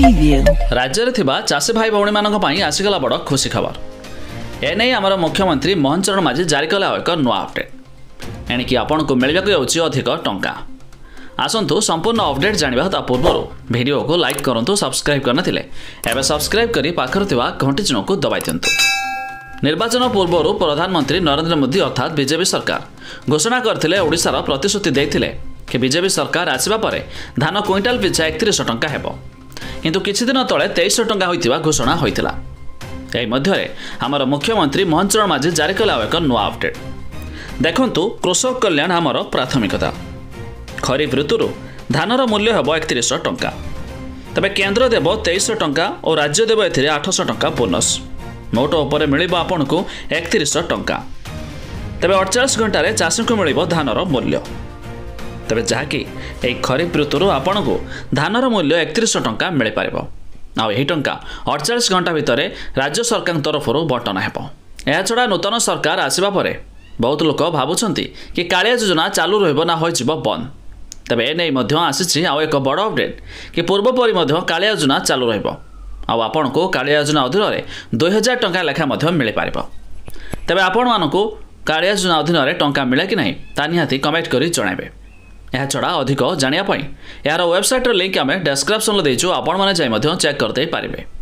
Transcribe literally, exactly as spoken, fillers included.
राज्य में चाषी भाई भौणी मानी आसीगला बड़ खुशी खबर। एने आमर मुख्यमंत्री मोहन चरण माझी जारी कले एक नुआ अपडेट एणिकी आपण को मिलवाक जाउछि अधिक टंका। आसंतु संपूर्ण अपडेट जानिबा ता पूर्व वीडियो को लाइक करंतु, सब्सक्राइब करना थिले एबे सब्सक्राइब करी पाखर थिबा घंटी चिन्ह को दबाई दियंतु। निर्वाचन पूर्व प्रधानमंत्री नरेंद्र मोदी अर्थात बीजेपी सरकार घोषणा करथिले ओडिशार प्रतिश्रुति देथिले कि बीजेपी सरकार आसिबा परे धान क्विंटाल पिछा एकतीस टंका हेबो, किंतु किछि दिन तळे तेईस टंका होइतिबा घोषणा होइतिला। एही मध्यरे हमर मुख्यमंत्री मोहन चरण माझी जारी कला एक नुआ अपडेट। देखंतु कृषक कल्याण हमर प्राथमिकता। खरीफ ऋतुरु धानर मूल्य हेबो एकतीस टंका, तबे केंद्र देबो तेईस टंका और राज्य देबो एथिरे आठश टंका बोनस। मोट उपरे मिलिबो आपनकु एकतीस टंका। तबे अड़तालीस घंटे चाषी को मिलिबो धानर मूल्य। तबे जहाँकि एई खरीफ ऋतुरु आपनकु धानर मूल्य एकतीस टंका मिल पारिबो। आ एही टंका अड़तालीस घंटा भितरे राज्य सरकार तरफरु बटन हेबो। एहा छडा नूतन सरकार आसिबा परे बहुत लोक भाबुछंती कि कालिया योजना चालू रहबो ना होइजिबो बंद। तबे एनै मध्य आसीछि आ एक बड़ अपडेट कि पूर्व परि मध्य कालिया योजना चालू रहबो। आ आपनकु कालिया योजना अधीन रे दो हज़ार टंका लेखा मध्य मिल पारिबो। तबे आपण मानकु कालिया योजना अधीन रे टंका मिले कि नहीं ता निहाती कमेंट करी जणाइबे। यह छड़ा अधिक जानिया पई यार वेबसाइट लिंक आम डिस्क्रिप्शन देइछु, आपण माने जाई मध्य चेक करते पारिबे।